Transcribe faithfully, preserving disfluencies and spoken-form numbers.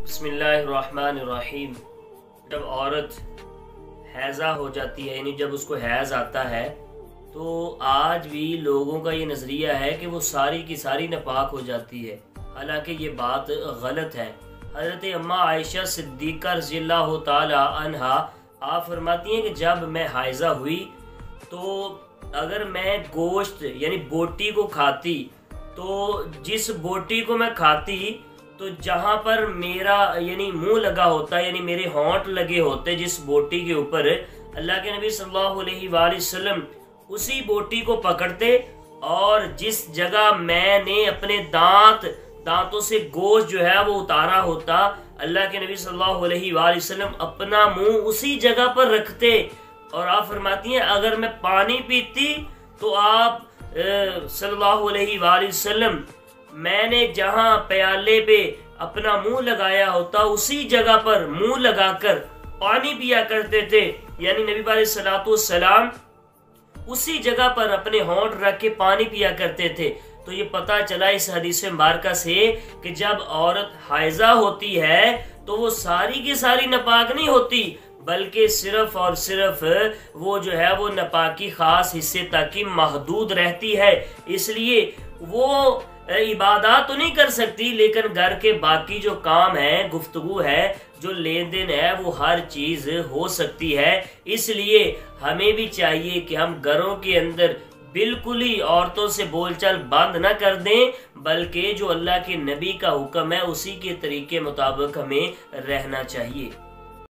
بسم اللہ الرحمن الرحیم۔ جب عورت حیضہ ہو جاتی ہے، یعنی جب اس کو حیض آتا ہے، تو آج بھی لوگوں کا یہ نظریہ ہے کہ وہ ساری کی ساری ناپاک ہو جاتی ہے، حالانکہ یہ بات غلط ہے۔ حضرت اماں عائشہ صدیقہ رضی اللہ تعالی عنہا آپ فرماتی ہیں کہ جب میں حائضہ ہوئی تو اگر میں گوشت یعنی بوٹی کو کھاتی تو جس بوٹی کو میں کھاتی تو جہاں پر میرا یعنی منہ لگا ہوتا، یعنی میرے ہونٹ لگے ہوتے جس بوٹی کے اوپر، اللہ کے نبی صلی اللہ علیہ وآلہ وسلم اسی بوٹی کو پکڑتے اور جس جگہ میں نے اپنے دانت دانتوں سے گوشت جو ہے وہ اتارا ہوتا، اللہ کے نبی صلی اللہ علیہ وآلہ وسلم اپنا منہ اسی جگہ پر رکھتے۔ اور آپ فرماتی ہیں اگر میں پانی پیتی تو آپ صلی اللہ علیہ وآلہ وسلم میں نے جہاں پیالے پہ اپنا منہ لگایا ہوتا اسی جگہ پر منہ لگا کر پانی پیا کرتے تھے، یعنی نبی علیہ الصلوۃ والسلام اسی جگہ پر اپنے ہونٹ رکھ کے پانی پیا کرتے تھے۔ تو یہ پتہ چلا اس حدیث مبارکہ سے کہ جب عورت حائضہ ہوتی ہے تو وہ ساری کی ساری ناپاک نہیں ہوتی، بلکہ صرف اور صرف وہ جو ہے وہ ناپاکی خاص حصے تک ہی محدود رہتی ہے۔ اس لیے وہ عبادات تو نہیں کر سکتی، لیکن گھر کے باقی جو کام ہے، گفتگو ہے، جو لین دین ہے، وہ ہر چیز ہو سکتی ہے۔ اس لیے ہمیں بھی چاہیے کہ ہم گھروں کے اندر بالکل ہی عورتوں سے بول چال بند نہ کر دیں، بلکہ جو اللہ کے نبی کا حکم ہے اسی کے طریقے مطابق ہمیں رہنا چاہیے۔